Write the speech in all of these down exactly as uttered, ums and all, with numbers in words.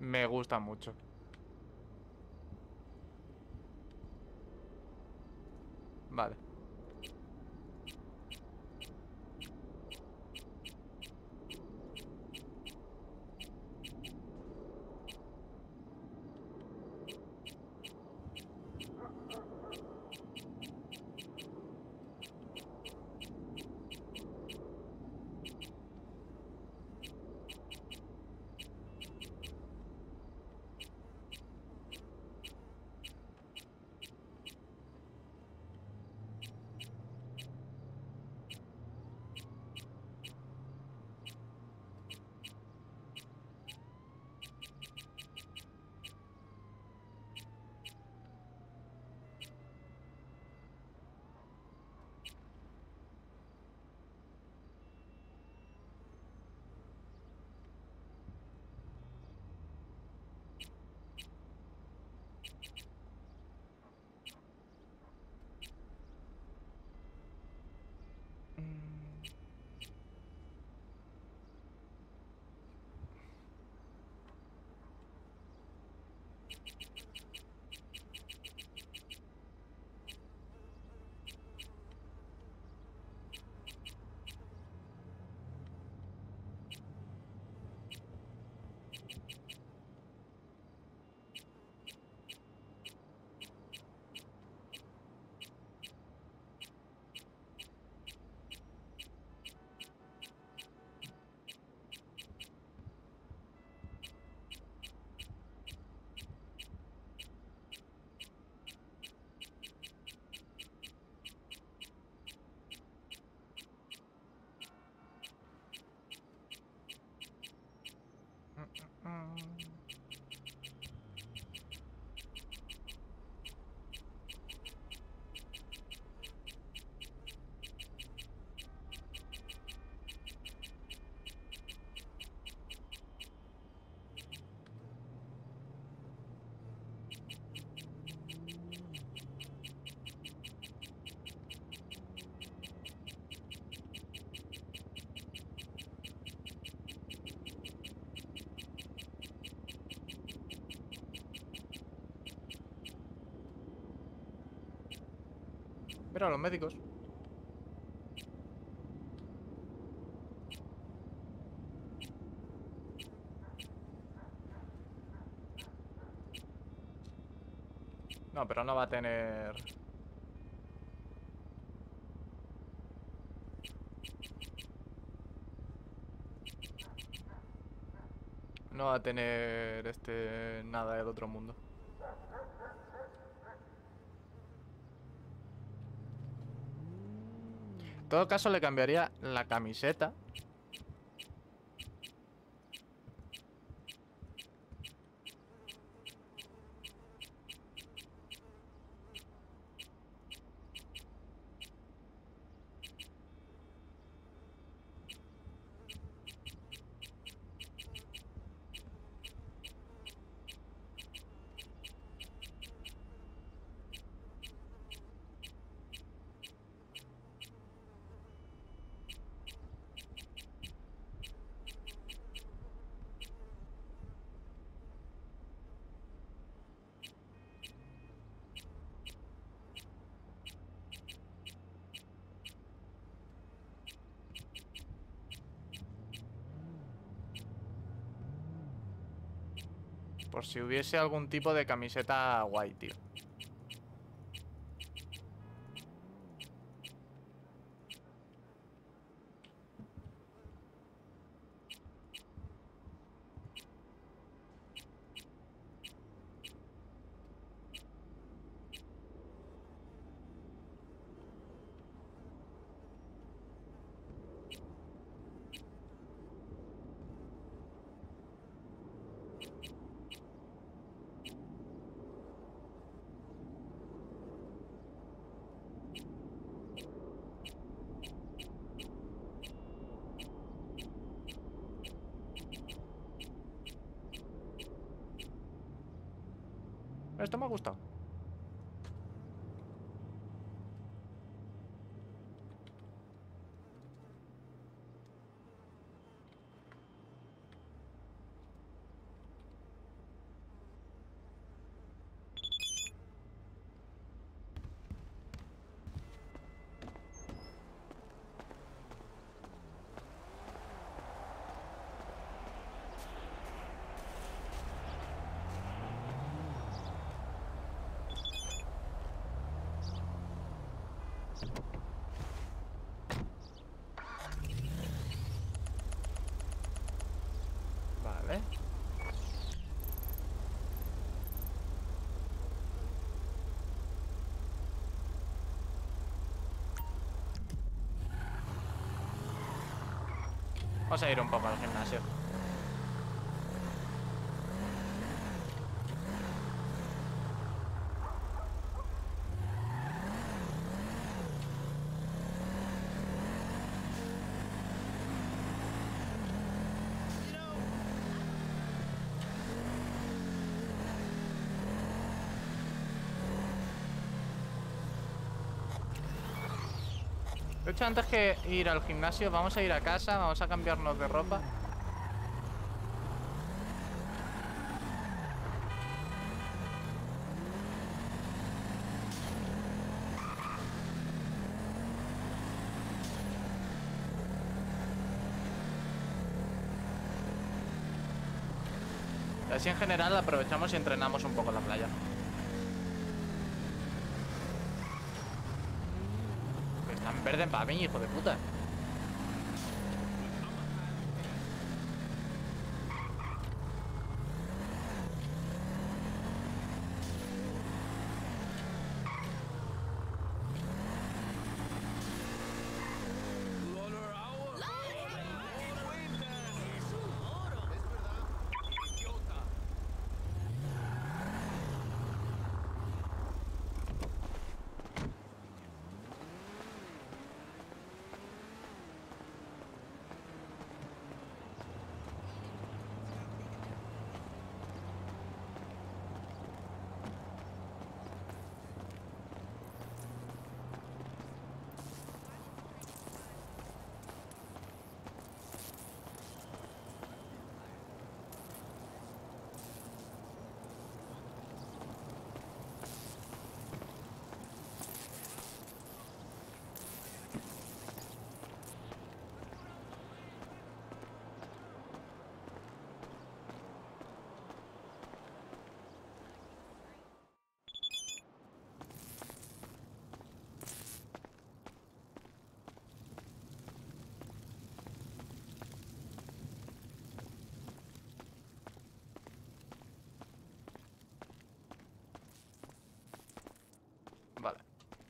me gusta mucho. Vale. Mira, los médicos. No, pero no va a tener... No va a tener este... nada del otro mundo. En todo caso le cambiaría la camiseta. Por si hubiese algún tipo de camiseta guay, tío. Esto me ha gustado. Vale. Vamos a ir un poco al gimnasio. De hecho, antes que ir al gimnasio, vamos a ir a casa, vamos a cambiarnos de ropa. Y así en general aprovechamos y entrenamos un poco en la playa. Están verde para mí, hijo de puta. Vale.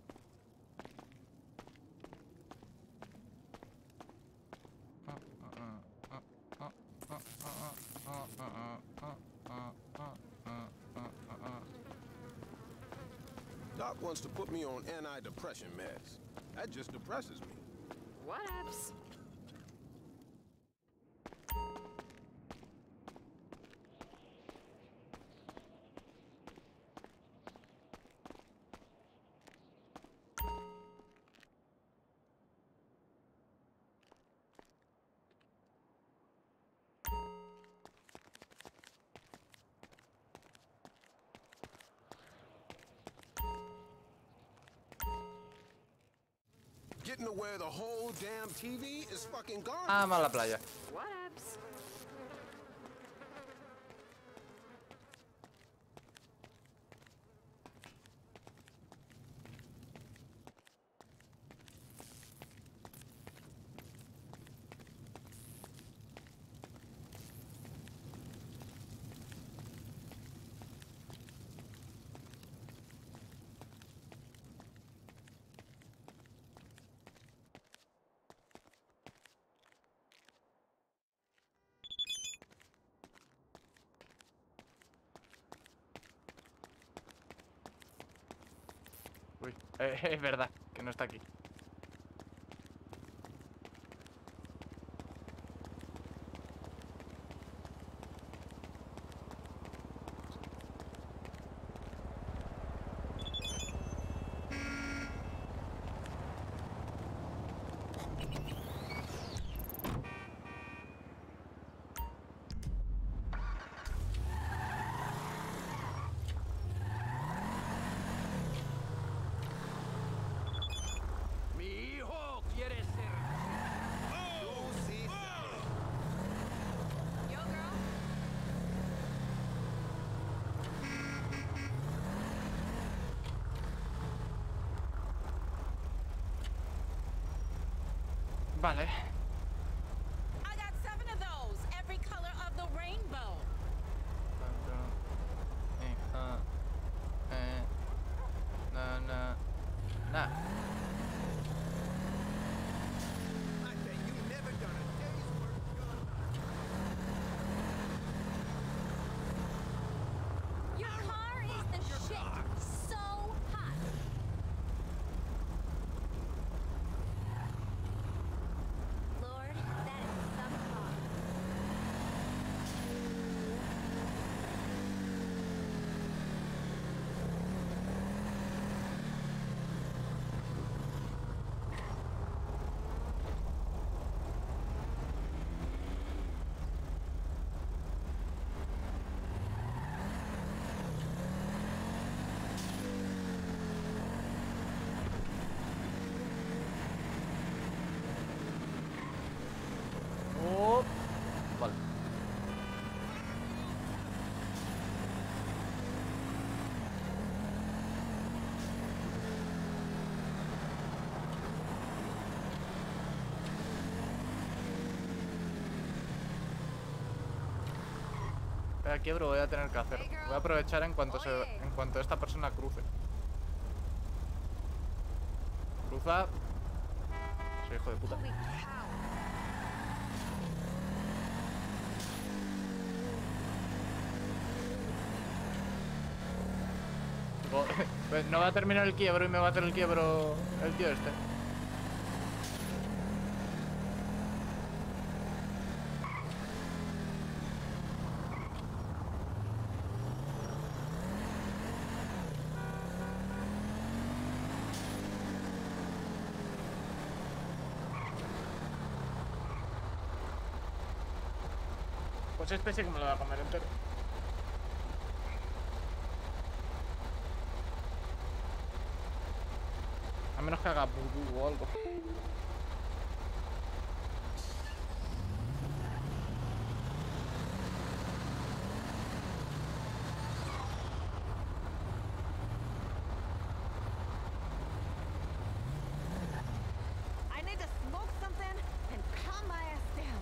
Doc wants to put me on antidepressant meds. That just depresses me. Whatevs. Getting to where the whole damn T V is fucking garbage. Vamos a la playa. Whatevs. Uy, eh, es verdad que no está aquí. Vale. I got seven of those, every color of the rainbow. Eh, ah, eh, na, na, na. I bet you never done a day's work gun. Your car is the shit. So hot. Lord, that is some car. Oh, vale. Espera, quiebro, voy a tener que hacer. Voy a aprovechar en cuanto se, en cuanto esta persona cruce. Cruza. Soy hijo de puta. Holy cow. Digo, pues no va a terminar el quiebro y me va a hacer el quiebro el tío este. Pues este sí que me lo va a comer entero. A menos que haga vudú o algo. I need to smoke something and calm my ass down.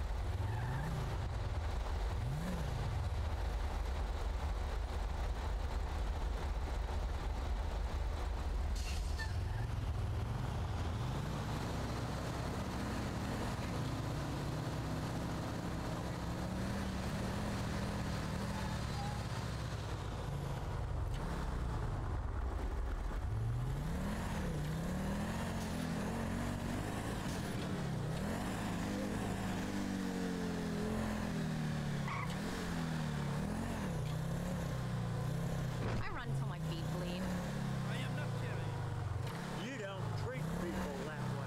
I run till my feet bleed. I am not kidding. You don't treat people that way.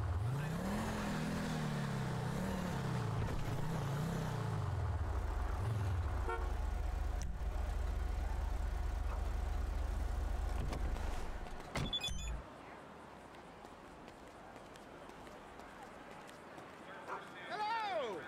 Hello!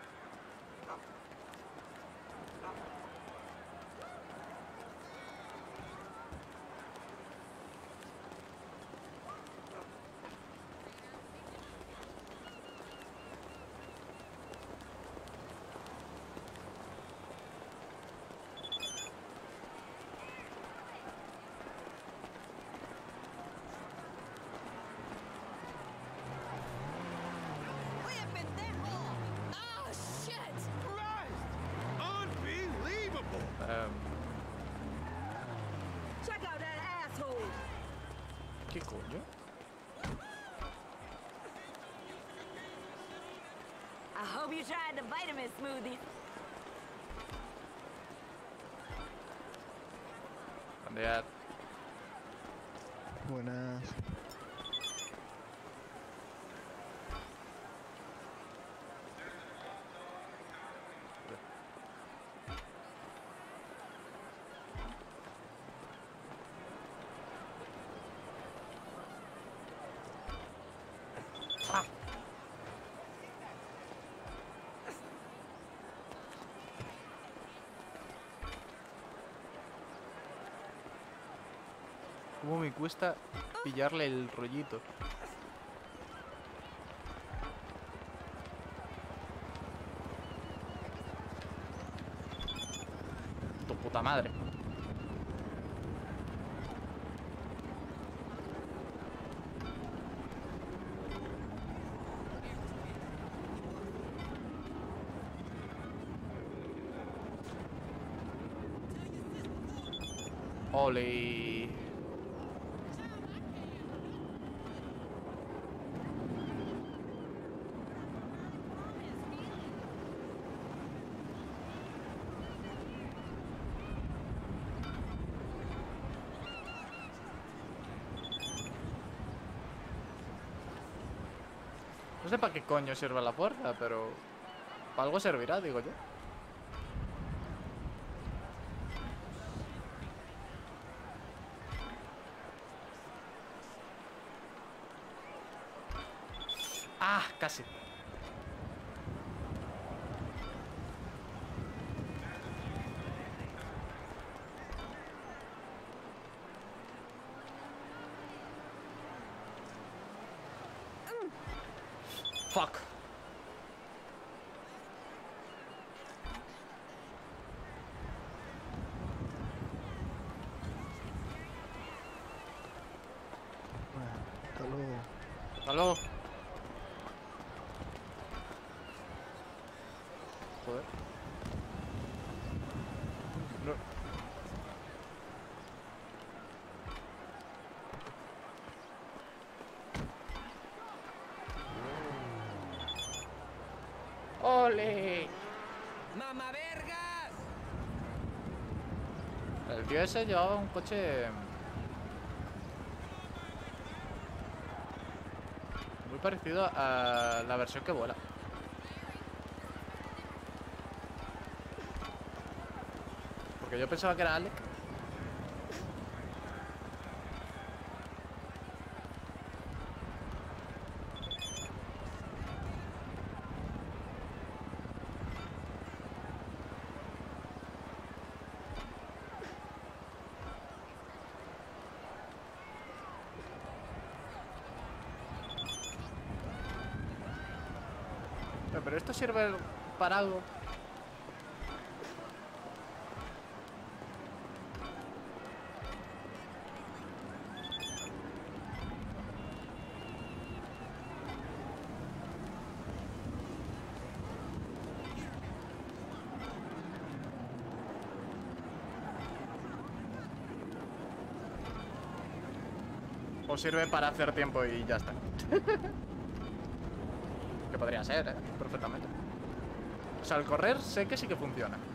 Oye, pendejo! Oh, shit! Christ! Unbelievable! Um, Check out that asshole! ¿Qué coño? I hope you tried the vitamin smoothie. Bandear. Buenas. Ah. ¿Cómo me cuesta pillarle el rollito? puta madre. Oli. No sé para qué coño sirve la puerta, pero para algo servirá, digo yo. Ah, casi. Fuck. Hasta luego. Hasta luego. Joder. No. ¡Ole! ¡Mamá vergas! El tío ese llevaba un coche muy parecido a la versión que vuela. Porque yo pensaba que era Alec. Pero esto sirve para algo. O sirve para hacer tiempo y ya está. Que podría ser, ¿eh? Perfectamente. O sea, al correr sé que sí que funciona.